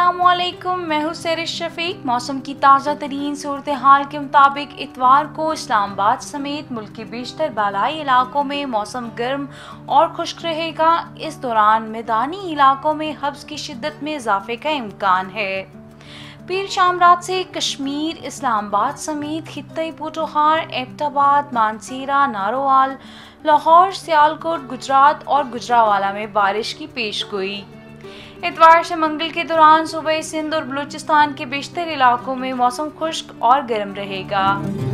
अस्सलामुअलैकुम, मैं हूँ सरिश शफीक। मौसम की ताज़ा तरीन सूरत हाल के मुताबिक इतवार को इस्लामाबाद समेत मुल्क के बेशतर बालाई इलाकों में मौसम गर्म और खुश्क रहेगा। इस दौरान मैदानी इलाकों में हब्स की शिद्दत में इजाफे का इम्कान है। पीर शाम रात से कश्मीर, इस्लामाबाद समेत खित्ते पोठोहार, एबटाबाद, मानसेरा, नारोवाल, लाहौर, सियालकोट, गुजरात और गुजरावाला में बारिश की पेशगोई। इतवार से मंगल के दौरान सूबे सिंध और बलूचिस्तान के बेशतर इलाकों में मौसम खुश्क और गर्म रहेगा।